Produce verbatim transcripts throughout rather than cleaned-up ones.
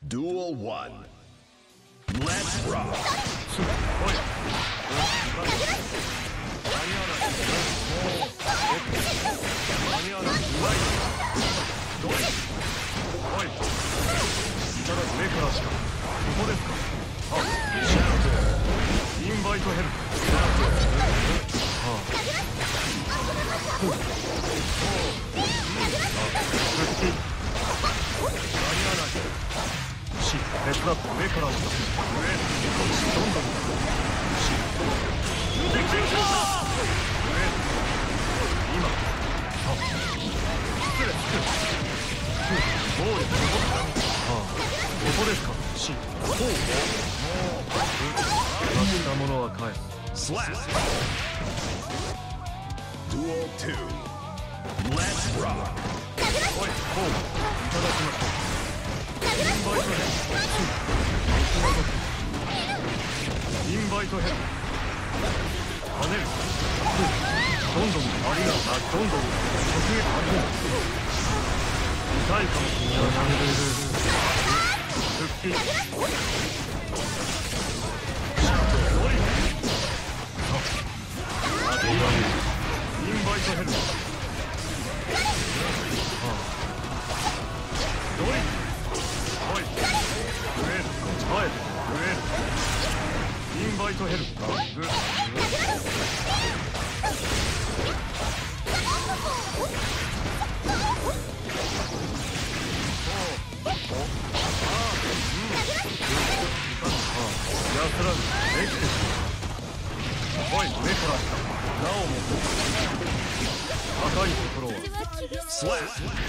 Duel one. Let's rock. インバイトヘルプ。し、手伝って上から来た。上、どんどん。し、上、今。あ、失礼、失礼。暴力、ああ、ここですか。し、ほう。出したものは返す。Slap. Duel two. Let's rock. おい、ほう。いただきましょう。インバイトヘルインバイトヘル跳ねるどんどんありがどんどん直撃ありが痛いかもしれない復帰インバイトヘルドリルおい、グエル、おい、グエル、インバイトヘルプ、グ、グ、お、お、ああ、うん、安らぐ、できてしまう。おい、目から来た、なおも、高いところは、スラッ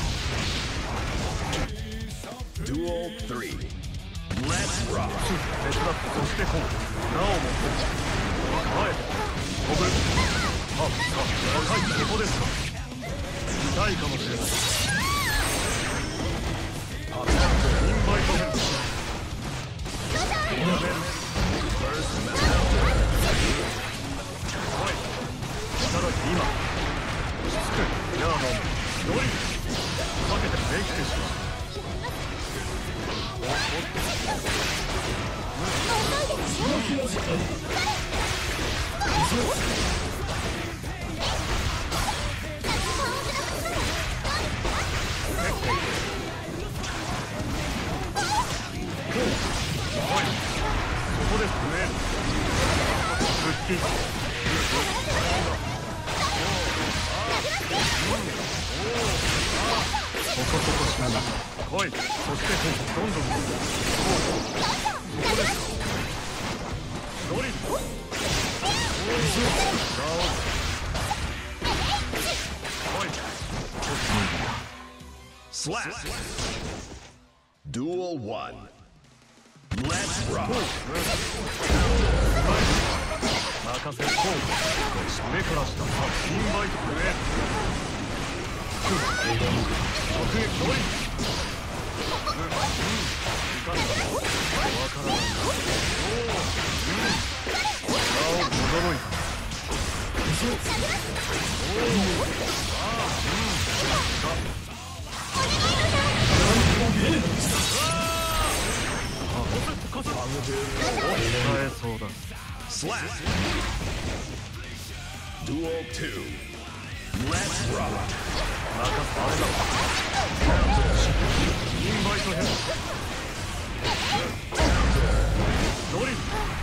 Duel three. Let's rock. 手伝って、そしてこう。なおも。はい。飛ぶ。あ、あ、高い、ここですか。痛いかもしれない。あ、インバイトヘルプ。インベル。First match. はい。いただき、今。しつく。やあ、もう。ドリル。かけて、できてしまう。来い、そしてどんどんドリルSlap Duel one Let's rock 任せこう目から下インバイト上直撃ドリルSlap Duel two Let's rock インバイトヘルドリル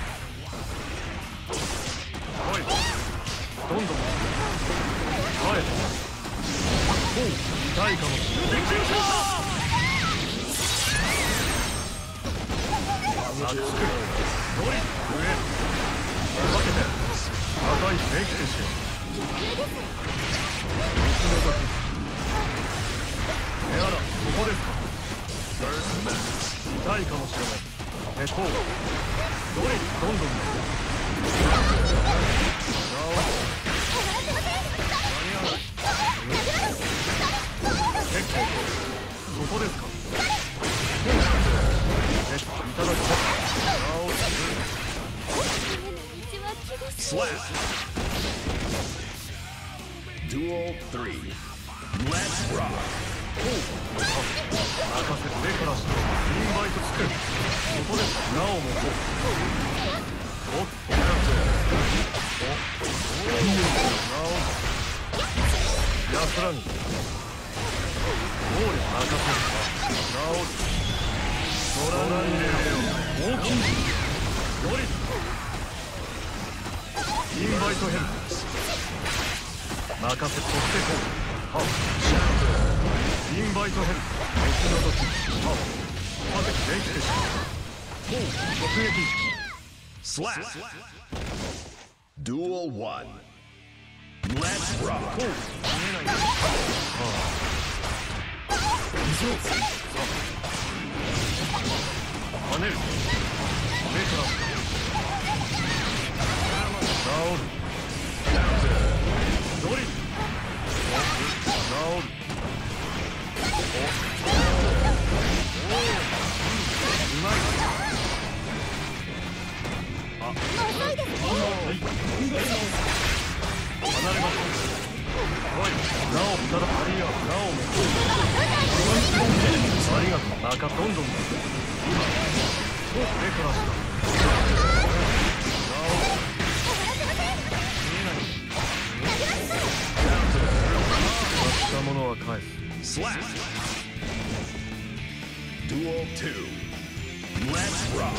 おいどんどんはいおう痛いかもしれない熱くドリル上分けて高いできてしまうエアラ、ここですか痛いかもしれない。え、こう。どれどんどん。結構。ここですかえ、いただきます。Slap Duel three Let's rock せて目からしてインバイトつける。ここでなおもこう。おっとやつおおなお安らぎ暴力任せるかなおドラナンレオ大きいドリフインバイトヘル任せとってこう。はっインバイトヘル時の時はっさてできてしまう。もう直撃スラッ Duel one. Let's rock. こう見えない。はあ水をさ跳ねる目から治るドリル治るおおうまい。あ遅いですね。 はい離れましょう。おいなおただありがなおもありがとう中どんどん今お目からしたなお見えない渡したものは返す。 Slap. Duel two. Let's rock.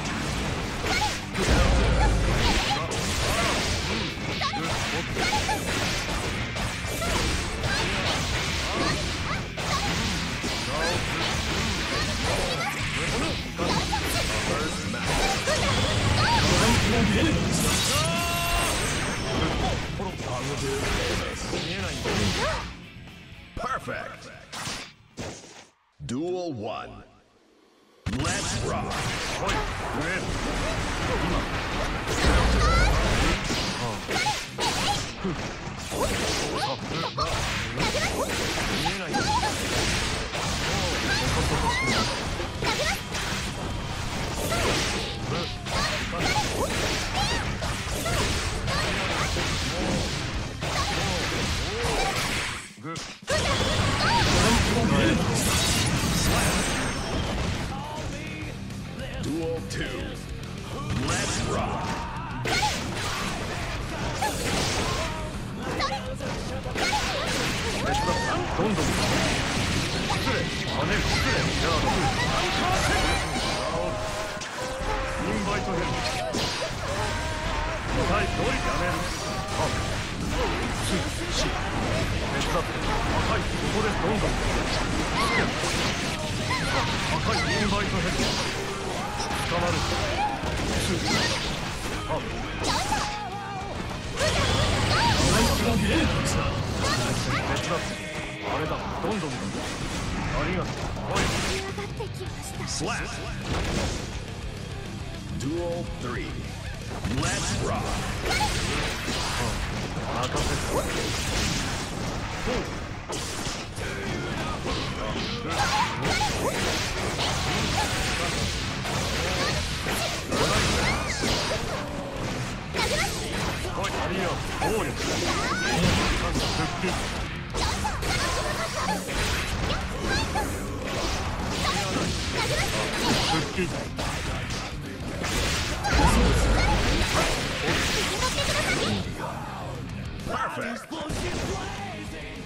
見えないんだ。 Perfect. Duel one. Let's rock. おい上今あふっさふが見えないんだ。もうそこそこしないグッ Duel two. Let's rock. どんどん失礼跳ねる失礼じゃあ来るインバイトヘルはい通りやめる。あすし手伝って赤いここでどんどん赤いインバイトヘル捕まるすあ手伝ってあれだどんどんありがとう。おい Slap. Duel three. Let's rock. 任せて。おい、ありよ、暴力。復帰。復帰。 Perfect.